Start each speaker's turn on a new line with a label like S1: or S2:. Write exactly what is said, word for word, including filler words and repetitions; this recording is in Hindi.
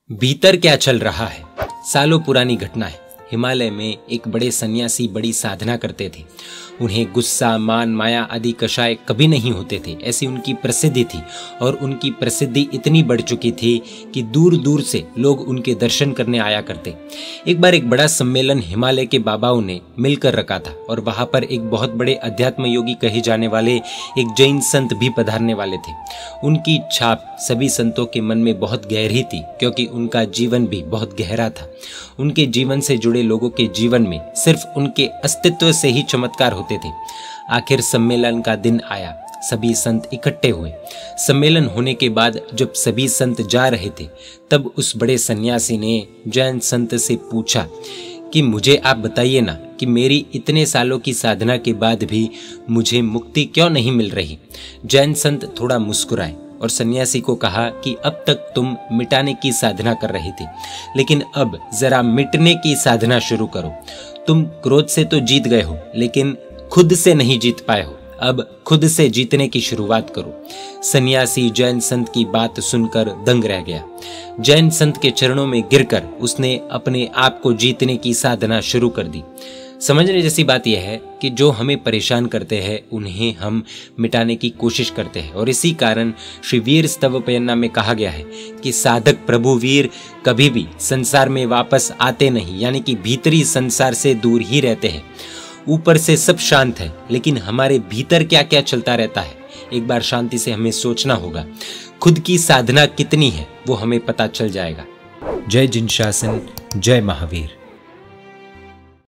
S1: भीतर क्या चल रहा है? सालों पुरानी घटना है। हिमालय में एक बड़े सन्यासी बड़ी साधना करते थे। उन्हें गुस्सा, मान, माया आदि कषाय कभी नहीं होते थे, ऐसी उनकी प्रसिद्धि थी। और उनकी प्रसिद्धि इतनी बढ़ चुकी थी कि दूर दूर से लोग उनके दर्शन करने आया करते। एक बार एक बड़ा सम्मेलन हिमालय के बाबाओं ने मिलकर रखा था और वहां पर एक बहुत बड़े अध्यात्म योगी कहे जाने वाले एक जैन संत भी पधारने वाले थे। उनकी छाप सभी संतों के मन में बहुत गहरी थी, क्योंकि उनका जीवन भी बहुत गहरा था। उनके जीवन से जुड़े लोगों के जीवन में सिर्फ उनके अस्तित्व से ही चमत्कार होते थे। आखिर सम्मेलन का दिन आया, सभी संत इकट्ठे हुए। सम्मेलन होने के बाद जब सभी संत जा रहे थे, तब उस बड़े सन्यासी ने जैन संत से पूछा कि मुझे आप बताइए ना कि मेरी इतने सालों की साधना के बाद भी मुझे मुक्ति क्यों नहीं मिल रही। जैन संत थोड़ा मुस्कुराए और सन्यासी को कहा कि अब तक तुम मिटाने की साधना कर रहे थे, लेकिन अब जरा मिटने की साधना शुरू करो। तुम क्रोध से तो जीत गए हो, लेकिन खुद से नहीं जीत पाए हो। अब खुद से जीतने की शुरुआत करो। सन्यासी जैन संत की बात सुनकर दंग रह गया। जैन संत के चरणों में गिरकर उसने अपने आप को जीतने की साधना शुरू कर दी। समझने जैसी बात यह है कि जो हमें परेशान करते हैं उन्हें हम मिटाने की कोशिश करते हैं, और इसी कारण श्री वीर स्तव पयन्ना में कहा गया है कि साधक प्रभु वीर कभी भी संसार में वापस आते नहीं, यानी कि भीतरी संसार से दूर ही रहते हैं। ऊपर से सब शांत है, लेकिन हमारे भीतर क्या क्या चलता रहता है, एक बार शांति से हमें सोचना होगा। खुद की साधना कितनी है वो हमें पता चल जाएगा। जय जिन शासन, जय महावीर।